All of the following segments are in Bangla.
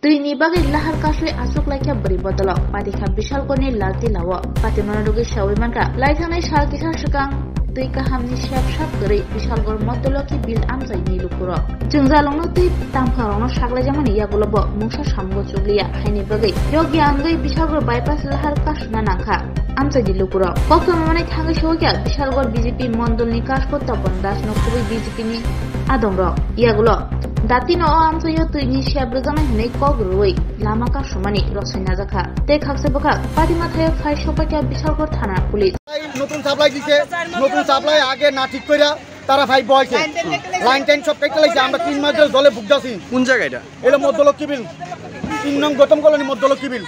Tuini bagai lahar kasui asuk laikya beri bodolok patika bisalgoni lalti lawo pati monodogi shawi manka laikhanai sal kisar sekang tui kahamni siap geri bisalgor modoloki bil amjai ni lukuro jengjalongno tui tamkarongno saklajamani yagulobo mungsa samgo chuglia haini bagai yogi angai bisalgor bypass lahar kasuna nangkha amjai di lukuro kokkamane thangai shogya bisalgor BJP mondolni kaskota bondas nokkubi BJP ni adongro yagulo Datino amsayo tuini siabrojana hinai kogroi lama ka sumani rosina jakha te khakse baka পাতিমা থায় 500 টাকা বিশালগড় থানা পুলিশ নতুন সাপ্লাই দিছে নতুন সাপ্লাই আগে না ঠিক কইরা তারা ভাই বয়ছে লাইন টাইন সব কেটে লাইছে আমরা 3 মাস ধরে জলে ভুগতাছি কোন জায়গা এটা এটা মধ্যলক্ষী বিল 3 নং গৌতম কলোনি মধ্যলক্ষী বিল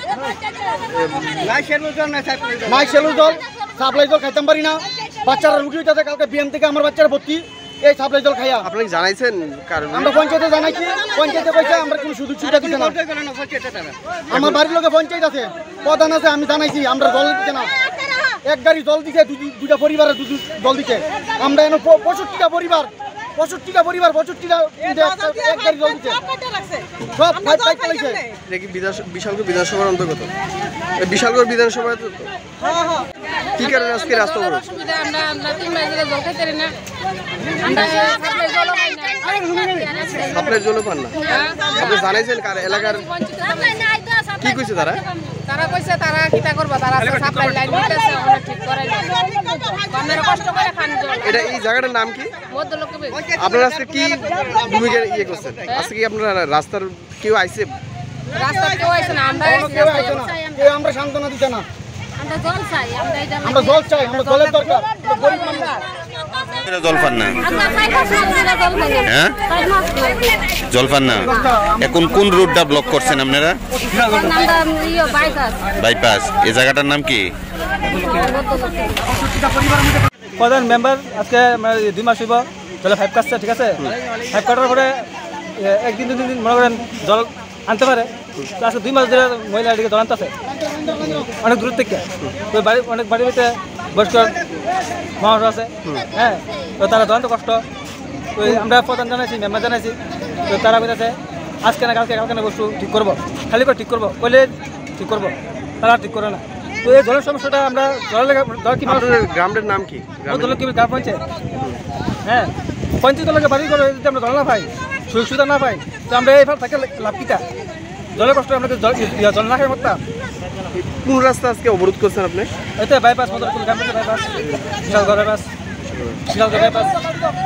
নাই সেলু জল সাপ্লাই জল খাইতাম পারি না বাচ্চারা রুগী হইতাছে কালকে বিএম থেকে আমার বাচ্চারা ভর্তি এই সাপ্লাই জল খাইয়া আপনারা জানাইছেন কারণ আমরা পঞ্চায়েতে জানাইছি পঞ্চায়েতে কইছে আমরা কোনো সুযোগ সুবিধা দিতে না আমার বাড়ির লোকে পঞ্চায়েত আছে প্রধান আছে আমি জানাইছি আমরা জল দিতে না এক গাড়ি জল দিছে দুইটা পরিবারের জল দিছে আমরা এনে 65টা পরিবার 65টা এক গাড়ি জল দিছে সব ফাইট ফাইট চলেছে এটা কি বিশালগড় বিধানসভার অন্তর্গত বিশালগড় বিধানসভায় তো কি কারণে আজকে রাস্তা অবরোধ আমরা 3 মাস ধরে জল খাইতে পারি না আমরা সাপ্লাই জল পান না আপনি জানাইছেন কার এলাকার কি কইছে তারা কইছে তারা কিটা করবে তারা সাপ্লাই লাইন দিতেছে আমরা ঠিক করাই না আমরা কষ্ট করে খান জল এটা এই জায়গাটার নাম কি মধ্যলক্ষী বিল আপনারা আজকে কি ভূমিকা করছেন আজকে কি আপনারা রাস্তার কেউ আইছে রাস্তা কেউ আইছে না আমরা সান্ত্বনা দিতে না আমরা জল চাই আমরা জল চাই আমরা জলের দরকার গরিব মানুষ জল পান না হ্যাঁ জল পান না এখন কোন রুটটা ব্লক করছেন আপনারা বাইপাস এই জায়গাটার নাম কি প্রধান মেম্বার আজকে 2 মাস হইব জলে 5 কাটছে ঠিক আছে 5 কাটার পরে একদিন দুদিন মনে করেন জল আনতে পারে আজকে 2 মাস ধরে মহিলা এদিকে জল আনতেছে অনেক দূর থেকে তো বাড়ি অনেক বাড়িতে বয়স্ক মানুষ আছে হ্যাঁ তো তারা জল কষ্ট তো আমরা প্রধান জানাইছি মেম্বার জানাইছি তো তারা বলেছে আজকে না কালকে না বস্তু ঠিক করবো খালি করে ঠিক করবো বলে ঠিক করবো তারা ঠিক করে না তো এই জলের সমস্যাটা আমরা জলের কি গ্রামের নাম কি কি গ্রাম পঞ্চায়েত হ্যাঁ পঞ্চায়েত লোকের বাড়ি করে যদি আমরা জল না পাই সুযোগ সুবিধা না পাই তো আমরা এইভাবে থাকে লাভ কিটা জলের কষ্ট আমরা জল না খাই মরতাম কোন রাস্তা আজকে অবরোধ করছেন আপনি এতে বাইপাস মতো বাইপাস বিশালগড় বাইপাস